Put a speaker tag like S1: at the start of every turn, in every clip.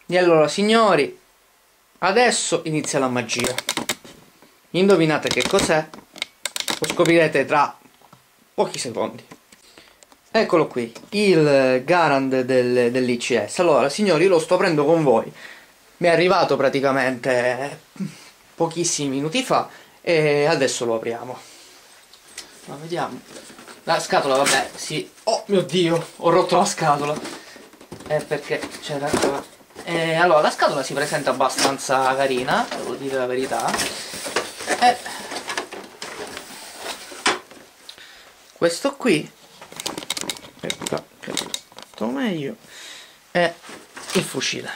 S1: E allora signori, adesso inizia la magia. Indovinate che cos'è? Lo scoprirete tra pochi secondi. Eccolo qui, il Garand dell'ICS. Allora signori, lo sto aprendo con voi. Mi è arrivato praticamente pochissimi minuti fa e adesso lo apriamo. Ma vediamo. La scatola, vabbè, sì. Oh mio Dio, ho rotto la scatola. Perché c'era qua. Allora, la scatola si presenta abbastanza carina, devo dire la verità. Questo qui, ecco, che ho fatto meglio, è il fucile.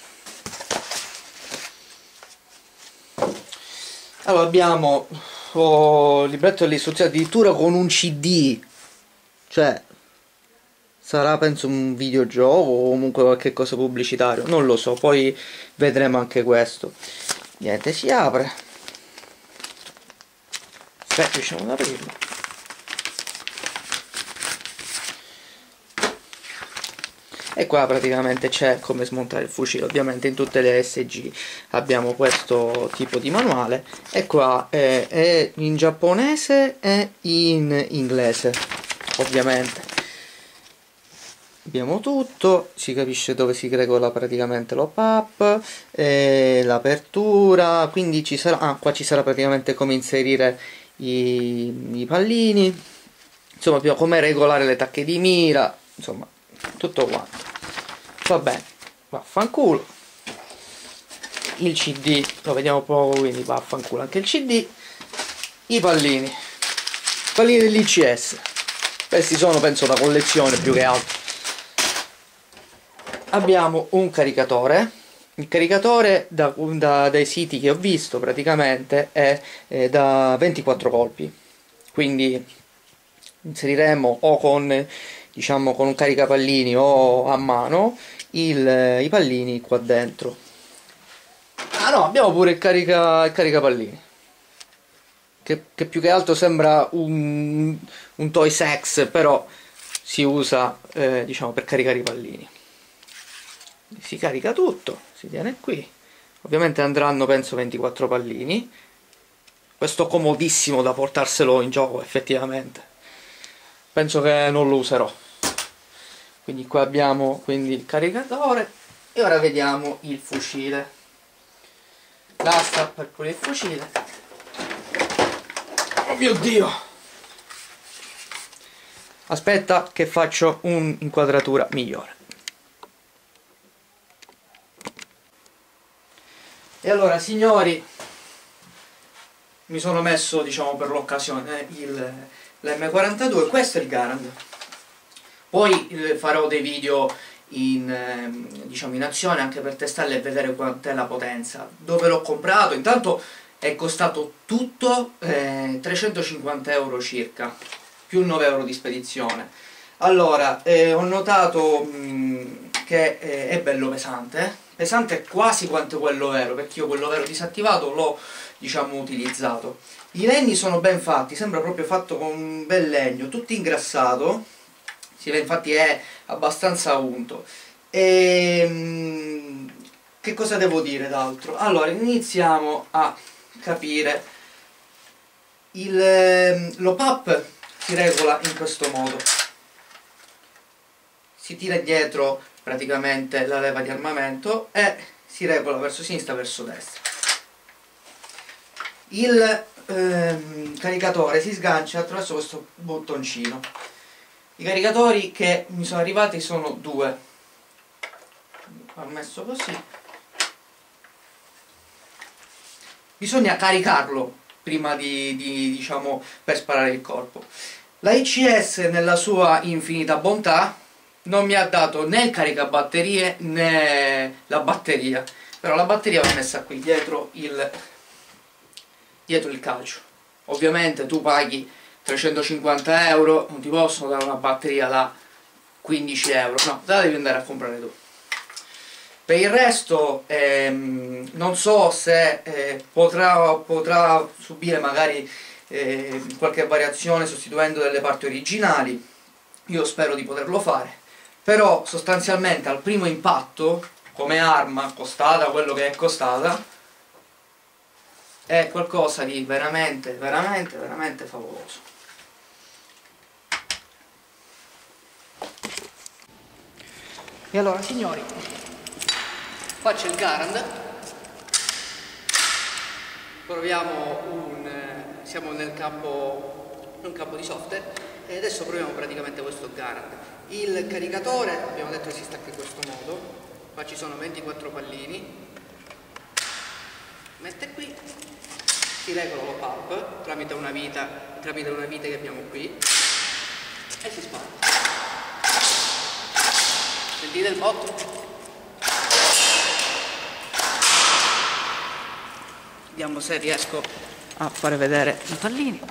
S1: Allora abbiamo il libretto delle istruzioni addirittura con un CD, cioè sarà penso un videogioco o comunque qualche cosa pubblicitario, non lo so, poi vedremo anche questo. Niente, si apre. Aspetta, riusciamo ad aprirlo. E qua praticamente c'è come smontare il fucile. Ovviamente in tutte le SG abbiamo questo tipo di manuale, e qua è in giapponese e in inglese, ovviamente. Abbiamo tutto, si capisce dove si regola praticamente l'op-up, l'apertura, quindi ci sarà, qua ci sarà praticamente come inserire i pallini, insomma come regolare le tacche di mira, insomma tutto quanto. Va bene, vaffanculo. Il CD lo vediamo poco, quindi vaffanculo anche il CD. I pallini dell'ICS, questi sono penso da collezione più che altro. Abbiamo un caricatore. Il caricatore dai siti che ho visto praticamente è da 24 colpi, quindi inseriremo o con, diciamo, con un caricapallini o a mano i pallini qua dentro. Ah no, abbiamo pure il caricapallini, che più che altro sembra un toy sex, però si usa diciamo per caricare i pallini. Si carica tutto, si tiene qui. Ovviamente andranno penso 24 pallini. Questo comodissimo da portarselo in gioco effettivamente. Penso che non lo userò. Quindi qua abbiamo quindi il caricatore e ora vediamo il fucile. L'asta per pulire il fucile. Oh mio Dio! Aspetta che faccio un'inquadratura migliore. E allora signori, mi sono messo diciamo per l'occasione l'M42, questo è il Garand. Poi farò dei video diciamo in azione anche per testarlo e vedere quant'è la potenza. Dove l'ho comprato? Intanto è costato tutto 350 euro circa, più 9 euro di spedizione. Allora, ho notato che è bello pesante. Pesante quasi quanto quello vero, perché io quello vero disattivato l'ho, diciamo, utilizzato. I legni sono ben fatti, sembra proprio fatto con un bel legno, tutto ingrassato, si vede, infatti è abbastanza unto. Che cosa devo dire d'altro? Allora, iniziamo a capire. L'op-up si regola in questo modo. Si tira dietro praticamente la leva di armamento e si regola verso sinistra, verso destra. Il caricatore si sgancia attraverso questo bottoncino. I caricatori che mi sono arrivati sono due. Ho messo così. Bisogna caricarlo prima diciamo, per sparare il colpo. La ICS nella sua infinita bontà non mi ha dato né il caricabatterie né la batteria, però la batteria va messa qui dietro il calcio. Ovviamente tu paghi 350 euro, non ti possono dare una batteria da 15 euro, no, te la devi andare a comprare tu. Per il resto non so se potrà subire magari qualche variazione sostituendo delle parti originali. Io spero di poterlo fare, però sostanzialmente al primo impatto, come arma, costata quello che è costata, è qualcosa di veramente favoloso. E allora signori, qua c'è il Garand, siamo nel campo di software e adesso proviamo praticamente questo Garand. Il caricatore abbiamo detto che si stacca in questo modo, qua ci sono 24 pallini, mette qui, si regola lo pulp tramite una vite che abbiamo qui e si spara. Sentite il botto? Vediamo se riesco a fare vedere i pallini.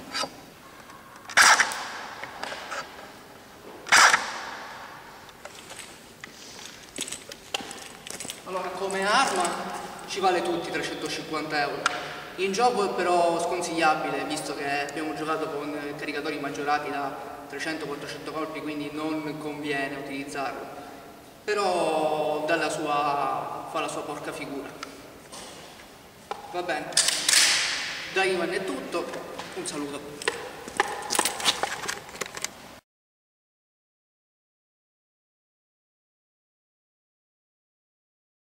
S1: Allora, come arma ci vale tutti 350 euro. In gioco è però sconsigliabile, visto che abbiamo giocato con caricatori maggiorati da 300-400 colpi, quindi non conviene utilizzarlo. Però fa la sua porca figura. Va bene, da Ivan è tutto, un saluto.